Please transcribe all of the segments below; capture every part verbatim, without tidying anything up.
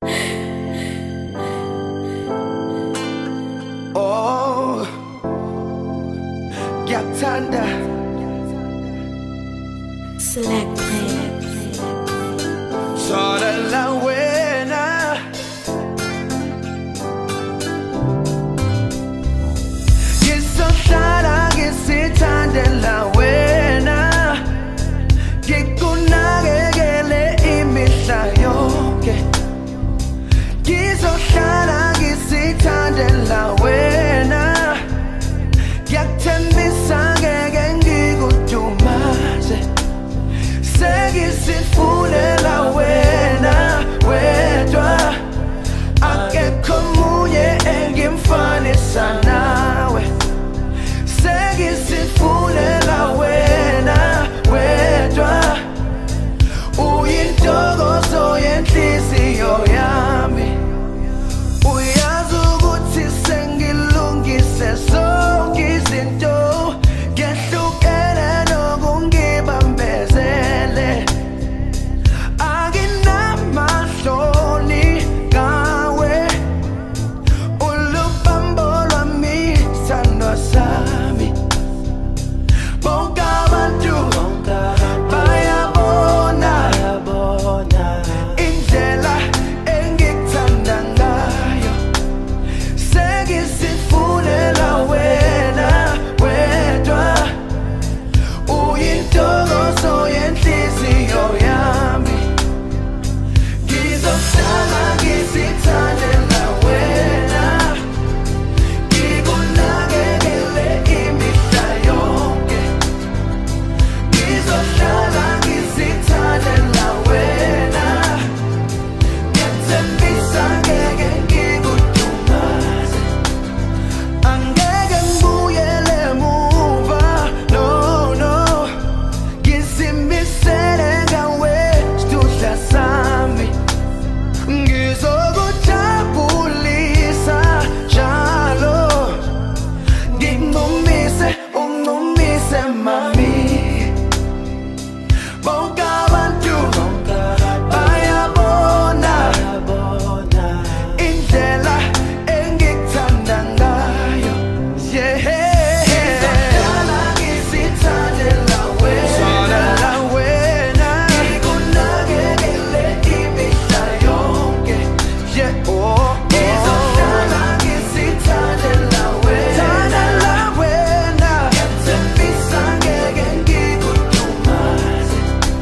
Oh, Yaktanda Select play. Sola la buena. Quiso estar que se tande la buena. Que con nadie que le imita yo. Quiso estar que se tande la buena. Yaktanda sangue gengi kutumase. Seguir sin fune la buena, wedwa. Ake komunye engin fane sanawe. Seguir sin fune la buena, wedwa. Uyintogo soy enhliziyo yami. Uyazi ukuthi sengilungise zonke izinto. Ngehlukene nokungibambezele. Anginamahloni ngawe. Ulubambo lwami sithandwa sami. Bonke abantu bayabona indlela engikuthanda ngayo. Sengisifunela wena wedwa. Uyintokozo yenhliziyo yami. Ngizohlala ngisithandela wena. Ngikunakekele imihla yonke. Ngizohlala ngisithandela wena. Ngiyathembisa ngeke ngikudumaze. Angeke ngibuyele emuva, no, no. Ngizimisele ngawe, sidudla sami. Ngizokujabulisa njalo. Ngincumise, uncumise mami. Bonke abantu bayabona indlela engikuthanda ngayo. Yeah. Ngizohlala ngisithandela wena. Ngikunakekele imihla yonke. Yeah. Oh, oh. Ngizohlala ngisithandela wena. Ngiyathembisa ngeke ngikudumaze.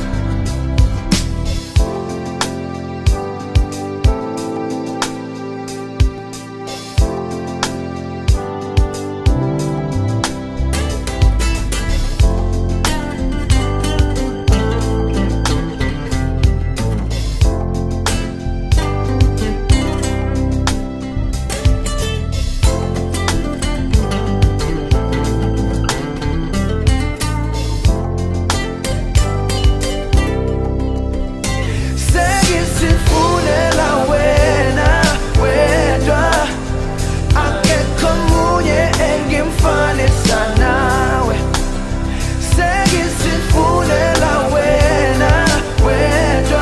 Sengisifunela wena wedwa. Akekho omunye engimfanisa nawe. Sengisifunela wena wedwa.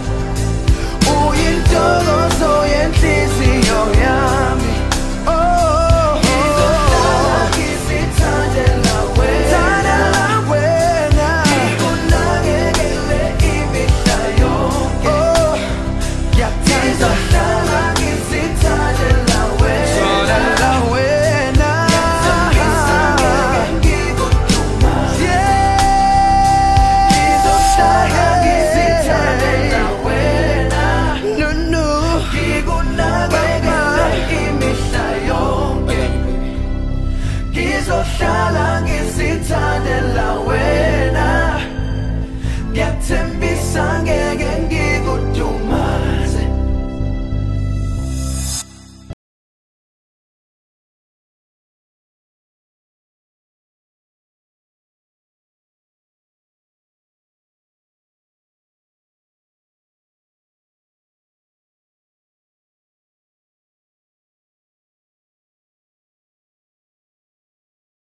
Uyintokozo yenhliziyo yami. Oh, ngizohlala ngisithandela wena. Ngikunakekele imihla yonke. Oh, Yaktanda.